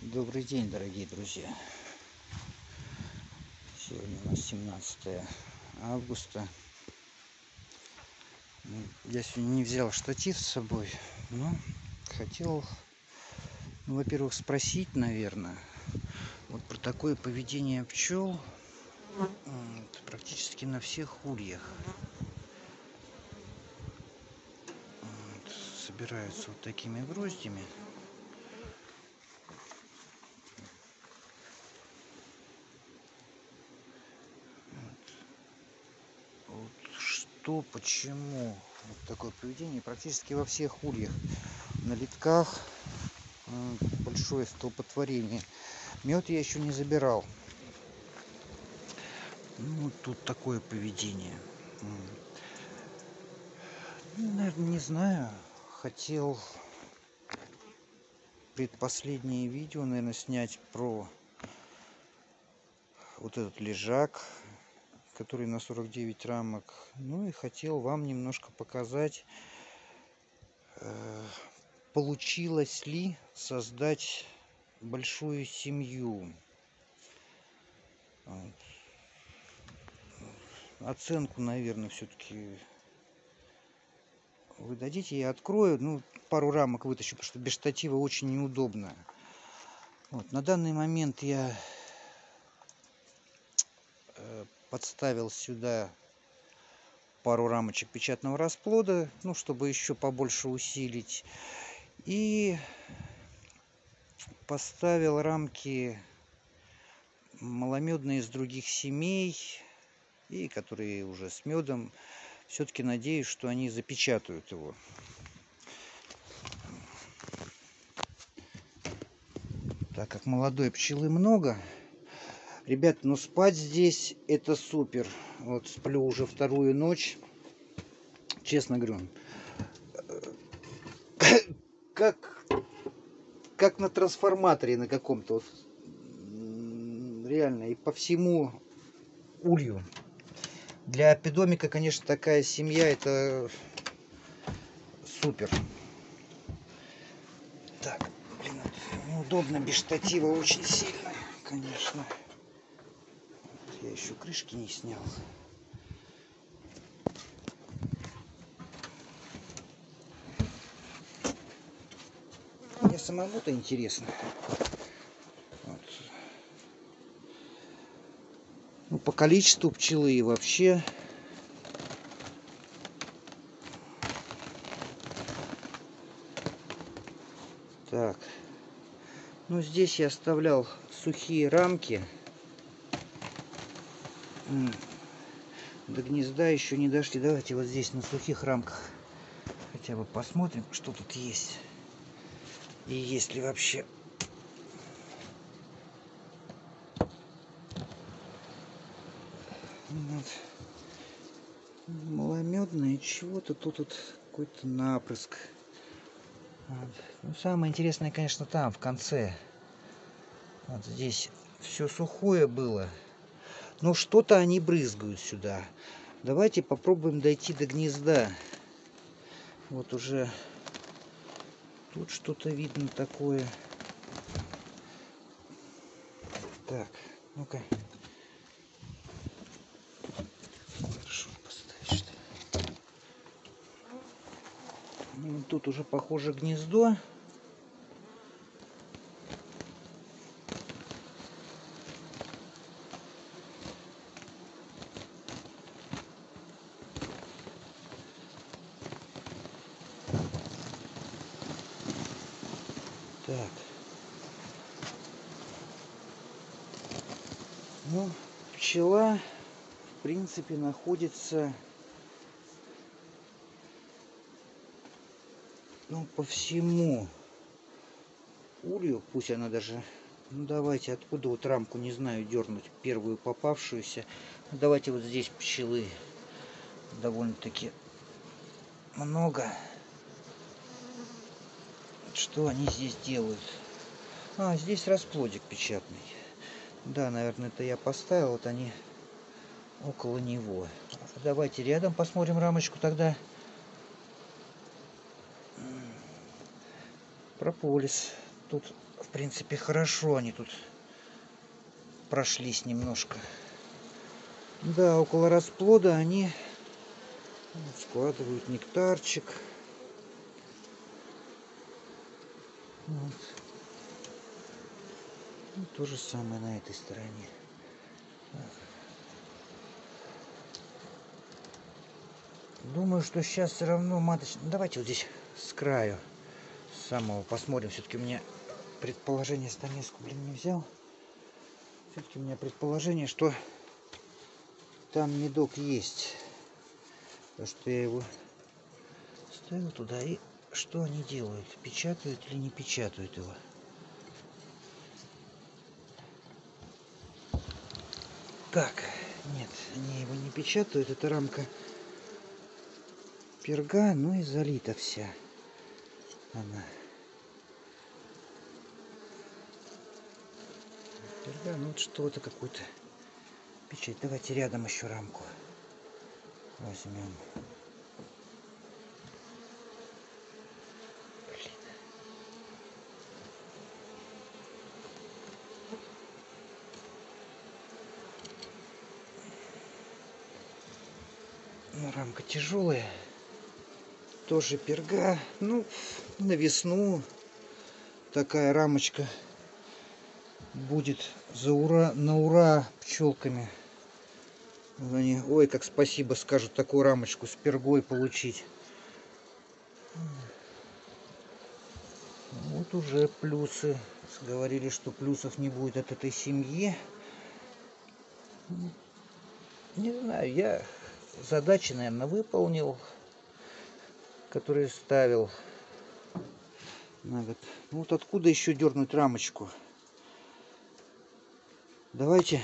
Добрый день, дорогие друзья. Сегодня у нас 17 августа. Я сегодня не взял штатив с собой, но хотел, во-первых, спросить, наверное, вот про такое поведение пчел практически на всех ульях. Собираются вот такими гроздями. Что, почему вот такое поведение практически во всех ульях, на литках большое столпотворение. Мед я еще не забирал. Ну, тут такое поведение. Ну, наверное, не знаю. Хотел предпоследнее видео, наверное, снять про вот этот лежак, который на 49 рамок. Ну и хотел вам немножко показать, получилось ли создать большую семью. Оценку, наверное, все-таки вы дадите. Я открою, ну, пару рамок вытащу, потому что без штатива очень неудобно. Вот, на данный момент я подставил сюда пару рамочек печатного расплода, ну, чтобы еще побольше усилить. И поставил рамки маломедные из других семей, и которые уже с медом. Все-таки надеюсь, что они запечатают его. Так как молодой пчелы много. Ребят, ну спать здесь это супер. Вот сплю уже вторую ночь. Честно говорю, как на трансформаторе на каком-то. Вот, реально, и по всему улью. Для апидомика, конечно, такая семья это супер. Так, блин, неудобно без штатива очень сильно, конечно. Я еще крышки не снял. Мне самому-то интересно. Вот. Ну, по количеству пчелы и вообще. Так. Ну, здесь я оставлял сухие рамки. До гнезда еще не дошли. Давайте вот здесь на сухих рамках хотя бы посмотрим, что тут есть. И есть ли вообще. Вот. Маломедное чего-то тут какой-то напрыск. Вот. Ну, самое интересное, конечно, там в конце. Вот здесь все сухое было. Но что-то они брызгают сюда. Давайте попробуем дойти до гнезда. Вот уже тут что-то видно такое. Так, ну-ка. Хорошо поставить, что ли. Ну, тут уже похоже гнездо. Так. Ну, пчела, в принципе, находится, ну, по всему улью. Пусть она даже, ну, давайте, откуда вот рамку, не знаю, дернуть, первую попавшуюся. Ну, давайте вот здесь пчелы довольно-таки много. Что они здесь делают? А, здесь расплодик печатный. Да, наверное, это я поставил. Вот они около него. Давайте рядом посмотрим рамочку тогда. Прополис. Тут, в принципе, хорошо они тут прошлись немножко. Да, около расплода они складывают нектарчик. Вот. И то же самое на этой стороне. Думаю, что сейчас все равно маточный. Давайте вот здесь с краю, с самого посмотрим. Все-таки у меня предположение, стамеску, блин, не взял. Все-таки у меня предположение, что там медок есть. Потому что я его ставил туда. И что они делают? Печатают или не печатают его? Так, нет, они его не печатают. Это рамка перга, ну и залита вся она. Перга, ну вот что-то, какую-то печать. Давайте рядом еще рамку возьмем. Ну, рамка тяжелая. Тоже перга. Ну, на весну такая рамочка будет на ура пчелками. Они, ой, как спасибо скажут, такую рамочку с пергой получить. Вот уже плюсы. Говорили, что плюсов не будет от этой семьи. Не знаю, я задачи, наверное, выполнил, которые ставил на год. Ну вот откуда еще дернуть рамочку? Давайте.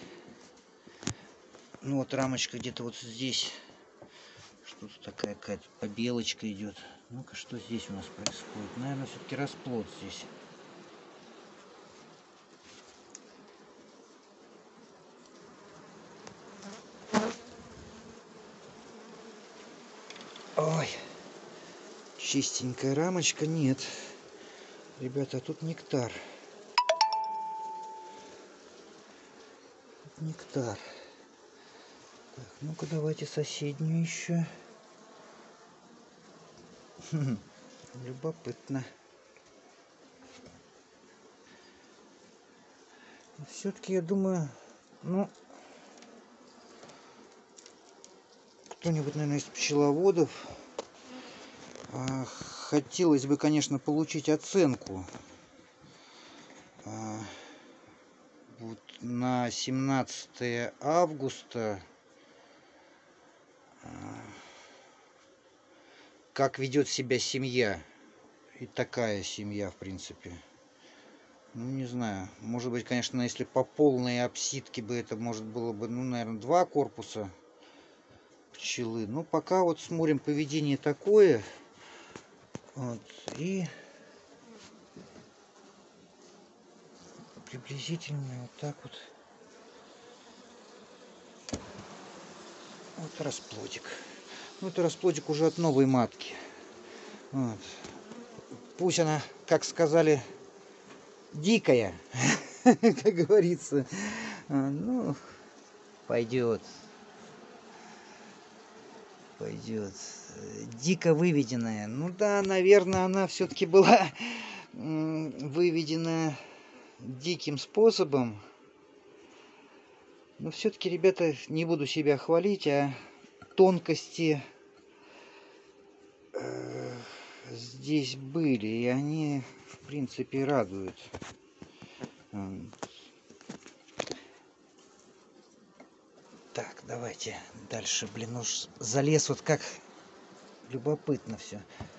Ну вот рамочка где-то вот здесь. Что-то такая какая-то побелочка идет. Ну-ка, что здесь у нас происходит? Наверное, все-таки расплод здесь. Ой, чистенькая рамочка. Нет. Ребята, тут нектар. Тут нектар. Так, ну-ка, давайте соседнюю еще. Любопытно. Все-таки, я думаю, ну, кто-нибудь, наверное, из пчеловодов, хотелось бы, конечно, получить оценку вот на 17 августа, как ведет себя семья, и такая семья, в принципе. Ну, не знаю, может быть, конечно, если по полной обсидке бы это, может, было бы, ну, наверное, 2 корпуса пчелы. Ну, пока вот смотрим поведение такое. Вот, и приблизительно вот так вот. Вот расплодик. Ну, это расплодик уже от новой матки. Вот. Пусть она, как сказали, дикая, как говорится. Ну, пойдет. Пойдет. Дико выведенная. Ну да, наверное, она все-таки была выведена диким способом. Но все-таки, ребята, не буду себя хвалить, а тонкости здесь были, и они, в принципе, радуют. Так, давайте дальше, блин, уж залез вот как любопытно все.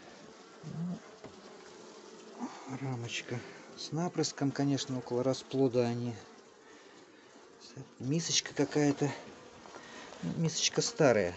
Рамочка с напрыском, конечно, около расплода они. Мисочка какая-то, мисочка старая.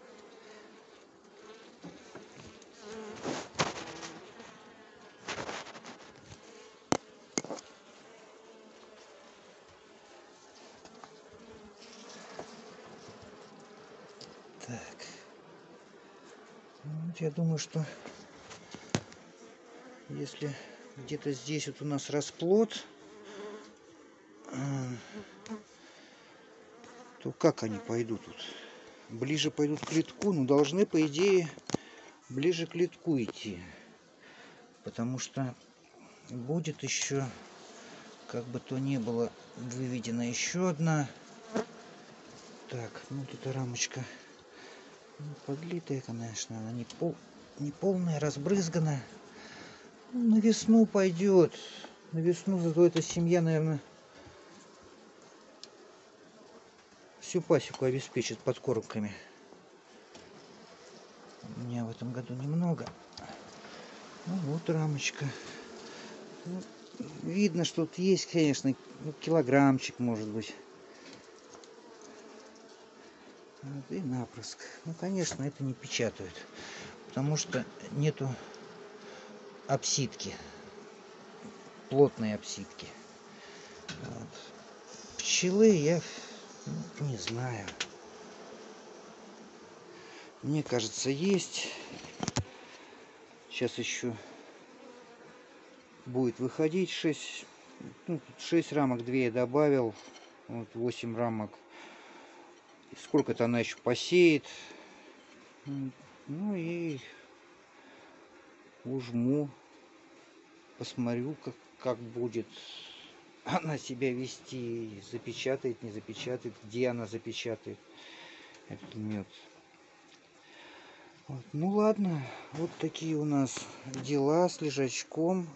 Так, вот я думаю, что если Где-то здесь вот у нас расплод. То как они пойдут тут? Ближе пойдут к литку, но должны, по идее, ближе к литку идти. Потому что будет еще, как бы то ни было, выведена еще одна. Так, ну тут рамочка подлитая, конечно, она не полная, разбрызгана. Ну, на весну пойдет. На весну зато эта семья, наверное, всю пасеку обеспечит подкормками. У меня в этом году немного. Ну вот рамочка. Ну, видно, что тут есть, конечно, килограммчик, может быть. Вот, и напрыск. Ну, конечно, это не печатают, потому что нету обсидки, плотной обсидки. Вот. Пчелы я не знаю. Мне кажется, есть. Сейчас еще будет выходить 6. Ну, 6 рамок, 2 я добавил. Вот 8 рамок. Сколько-то она еще посеет. Ну и ужму. Посмотрю, как будет она себя вести. Запечатает, не запечатает. Где она запечатает этот мед. Вот. Ну ладно, вот такие у нас дела с лежачком.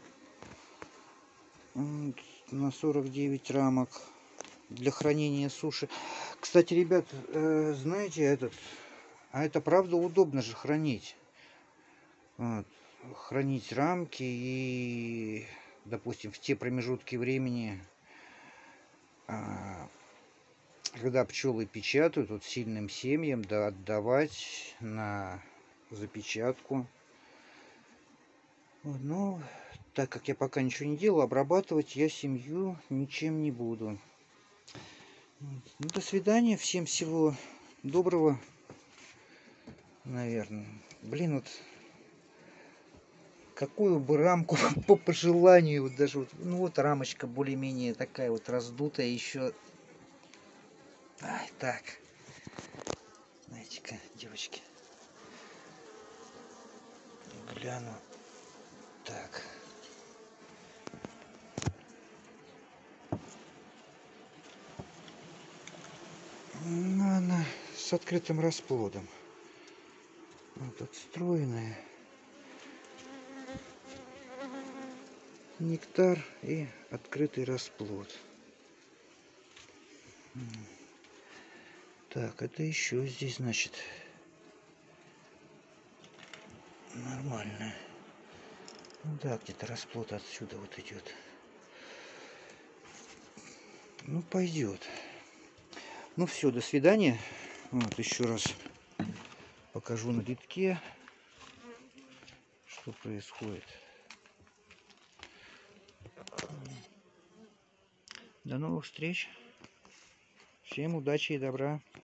Вот, на 49 рамок для хранения суши. Кстати, ребят, знаете, это правда удобно же хранить. Вот. Хранить рамки и, допустим, в те промежутки времени, когда пчелы печатают, вот сильным семьям, да, отдавать на запечатку. Вот, но так как я пока ничего не делал, обрабатывать я семью ничем не буду. Ну, до свидания, всем всего доброго, наверное. Блин, вот какую бы рамку по пожеланию, вот даже вот, ну вот рамочка более-менее такая вот раздутая еще. Ай, так, знаете-ка, девочки, гляну. Так. Ну, она с открытым расплодом. Вот отстроенная. Нектар и открытый расплод. Так, это еще здесь, значит, нормально. Ну да, где-то расплод отсюда вот идет. Ну, пойдет. Ну все, до свидания. Вот еще раз покажу на литке, что происходит. До новых встреч. Всем удачи и добра.